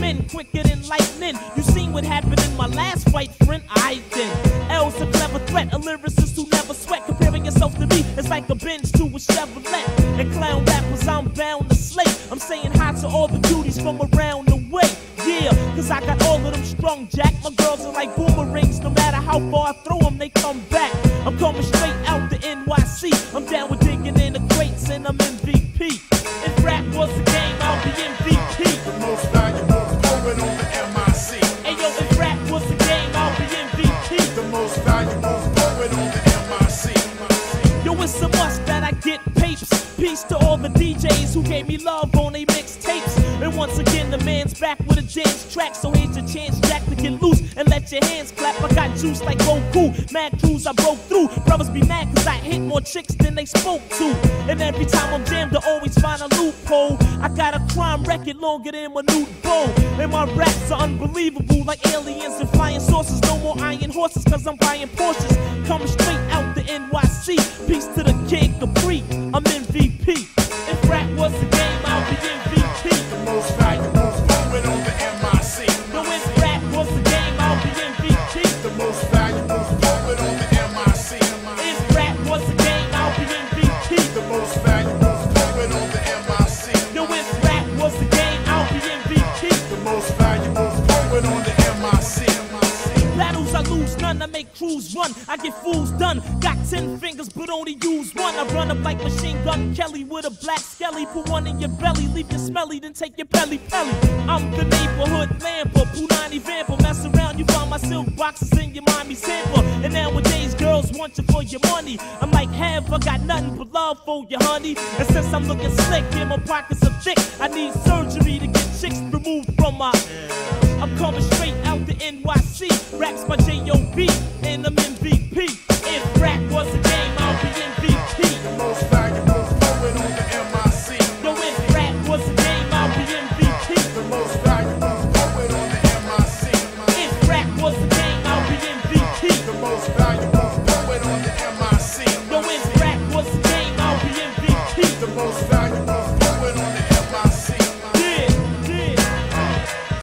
in quicker than lightning. You seen what happened in my last fight, friend? I did. L's a clever threat, a lyricist who never sweat. Comparing yourself to me is like a Benz to a Chevrolet. And clown rappers, I'm bound to slay. I'm saying hi to all the duties from around the way. Yeah, cause I got all of them strong, Jack. My girls are like boomerangs, no matter how far I throw them, they come back. I'm coming straight out the NYC. I'm down with digging in the crates and I'm MVP. If rap was a game, I'll be MVP. The most valuable poet on the MIC. Hey yo, if rap was a game, I'll be MVP. The most valuable poet on the MIC. Yo, it's a must that I get papes. Peace to all the DJs who gave me love on they mixtapes. And once again, the man's back with a dance track. So here's your chance, Jack, to get loose and let your hands clap. I got juice like Goku, mad crews I broke through. Brothers be mad cause I hit more chicks than they spoke to. And every time I'm jammed, I always find a loophole. I got a crime record longer than my nude bow. And my raps are unbelievable, like aliens and flying saucers. No more iron horses cause I'm buying Porsches. Coming straight out the NYC. Peace to the Kid Capri, I'm MVP. If rap was a game, I'll be MVP. The most valuable poet on the MIC. No, if rap was a game, I'll be MVP. The most valuable poet on the MIC. If rap was a game, I'll be MVP. The most valuable poet on the MIC. Yo, if rap was a game, I'll be MVP. The most valuable poet on the MIC. Battles I lose none, I make crews run, I get fools done. Got 10 fingers but only use one. I run up like Machine Gun Kelly with a black skelly. Put one in your belly, leave you smelly, then take your belly. I'm the neighborhood lamper, Punani vamper. Mess around, you find my silk boxes in your mommy's hamper. And nowadays girls want you for your money. I'm like, have I got nothing but love for you, honey. And since I'm looking slick and my pockets are thick, I need surgery to get chicks removed from my... I'm coming straight out the NYC. Raps my J.O.B. and I'm MVP.